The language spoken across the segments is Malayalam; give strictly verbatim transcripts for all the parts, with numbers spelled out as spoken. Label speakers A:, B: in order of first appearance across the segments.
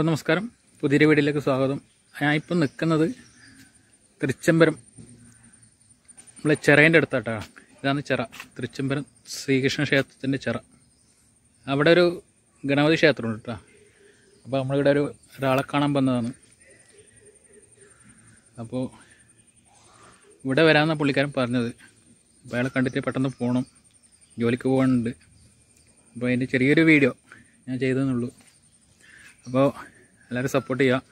A: ഹലോ നമസ്കാരം, പുതിയൊരു വീഡിയോയിലേക്ക് സ്വാഗതം. ഞാൻ ഇപ്പം നിൽക്കുന്നത് തൃച്ചംബരം നമ്മളെ ചിറേൻ്റെ അടുത്തായിട്ടാണ്. ഇതാണ് ചിറ, തൃച്ചംബരം ശ്രീകൃഷ്ണ ക്ഷേത്രത്തിൻ്റെ ചിറ. അവിടെ ഒരു ഗണപതി ക്ഷേത്രമുണ്ട് കേട്ടോ. അപ്പോൾ നമ്മളിവിടെ ഒരു ഒരാളെ കാണാൻ വന്നതാണ്. അപ്പോൾ ഇവിടെ വരാമെന്നാണ് പുള്ളിക്കാരൻ പറഞ്ഞത്. അപ്പോൾ അയാളെ കണ്ടിട്ട് പെട്ടെന്ന് പോകണം, ജോലിക്ക് പോകാനുണ്ട്. അപ്പോൾ അതിൻ്റെ ചെറിയൊരു വീഡിയോ ഞാൻ ചെയ്തതെന്നുള്ളൂ. അപ്പോൾ എല്ലാവരും സപ്പോർട്ട് ചെയ്യുക.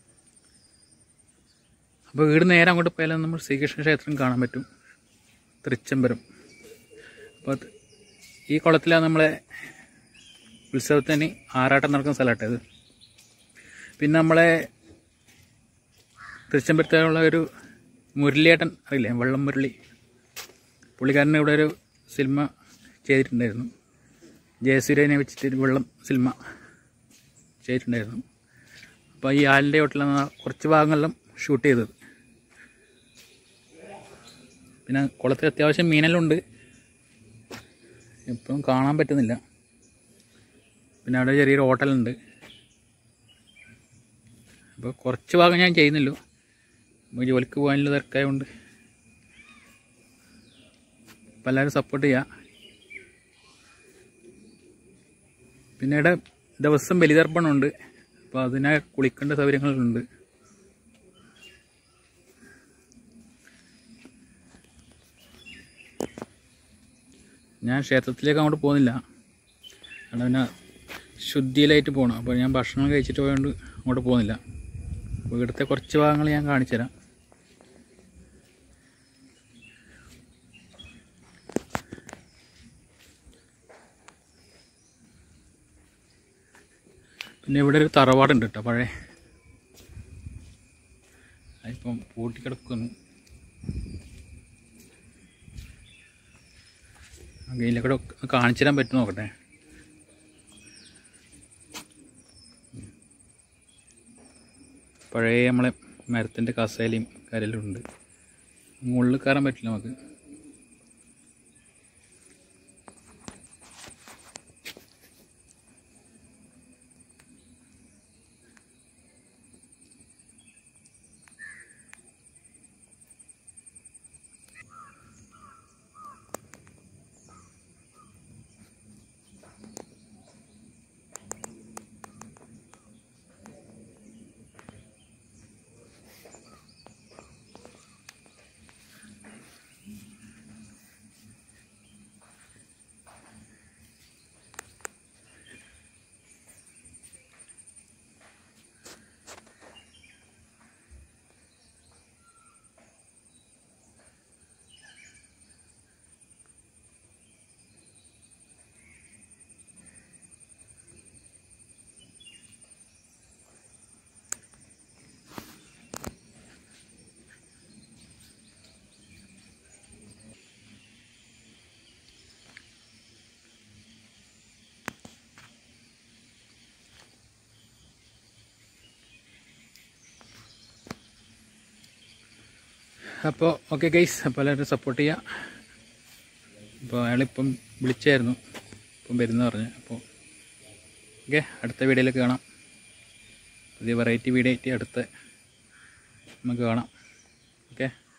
A: അപ്പോൾ വീട് നേരെ അങ്ങോട്ട് പോയാലും നമ്മൾ ശ്രീകൃഷ്ണ ക്ഷേത്രം കാണാൻ പറ്റും, തൃച്ചംബരം. അപ്പോൾ ഈ കുളത്തിലാണ് നമ്മളെ ഉത്സവത്തിന് ആറാട്ടം നടക്കുന്ന സ്ഥലമാട്ടെ ഇത്. പിന്നെ നമ്മളെ തൃച്ചംബരത്തിലുള്ള ഒരു മുരളിയേട്ടൻ അറിയില്ലേ, വെള്ളം മുരളി, പുള്ളിക്കാരൻ ഇവിടെ ഒരു സിനിമ ചെയ്തിട്ടുണ്ടായിരുന്നു. ജയസൂര്യനെ വെച്ചിട്ട് വെള്ളം സിനിമ ചെയ്തിട്ടുണ്ടായിരുന്നു. അപ്പോൾ ഈ ആലിൻ്റെ ഹോട്ടലിലാണ് കുറച്ച് ഭാഗങ്ങളിലും ഷൂട്ട് ചെയ്തത്. പിന്നെ കുളത്തിൽ അത്യാവശ്യം മീനെല്ലാം ഉണ്ട്, ഇപ്പം കാണാൻ പറ്റുന്നില്ല. പിന്നെ അവിടെ ചെറിയൊരു ഹോട്ടലുണ്ട്. അപ്പോൾ കുറച്ച് ഭാഗം ഞാൻ ചെയ്യുന്നില്ലു, നമുക്ക് ജോലിക്ക് പോകാനുള്ള തിരക്കായതുകൊണ്ട്. അപ്പോൾ എല്ലാവരും സപ്പോർട്ട് ചെയ്യുക. പിന്നെ ഇവിടെ ദിവസം ബലിതർപ്പണമുണ്ട്, അപ്പോൾ അതിനെ കുളിക്കേണ്ട സൗകര്യങ്ങളുണ്ട്. ഞാൻ ക്ഷേത്രത്തിലേക്ക് അങ്ങോട്ട് പോകുന്നില്ല, അവിടെ പിന്നെ ശുദ്ധിയിലായിട്ട് പോകണം. അപ്പോൾ ഞാൻ ഭക്ഷണം കഴിച്ചിട്ട് പോയതുകൊണ്ട് അങ്ങോട്ട് പോകുന്നില്ല. അപ്പോൾ ഇവിടുത്തെ കുറച്ച് ഭാഗങ്ങൾ ഞാൻ കാണിച്ചു തരാം. പിന്നെ ഇവിടെ ഒരു തറവാടുണ്ട് കേട്ടോ, പഴയ. അതിപ്പം പൂട്ടിക്കിടക്കുന്നു. ഇതിലൂടെ കാണിച്ചു തരാൻ പറ്റും, നോക്കട്ടെ. പഴയ നമ്മളെ മരത്തിൻ്റെ കസേലയും കരലും ഉണ്ട്. മുകളിൽ കയറാൻ പറ്റില്ല നമുക്ക്. അപ്പോൾ ഓക്കെ ഗൈസ്, അപ്പോൾ എല്ലാവരും സപ്പോർട്ട് ചെയ്യുക. അപ്പോൾ അയാളിപ്പം വിളിച്ചായിരുന്നു, ഇപ്പം വരുന്ന പറഞ്ഞ്. അപ്പോൾ ഓക്കെ, അടുത്ത വീഡിയോയിലേക്ക് കാണാം. പുതിയ വെറൈറ്റി വീഡിയോ ആയിട്ട് അടുത്ത നമുക്ക് കാണാം. ഓക്കെ.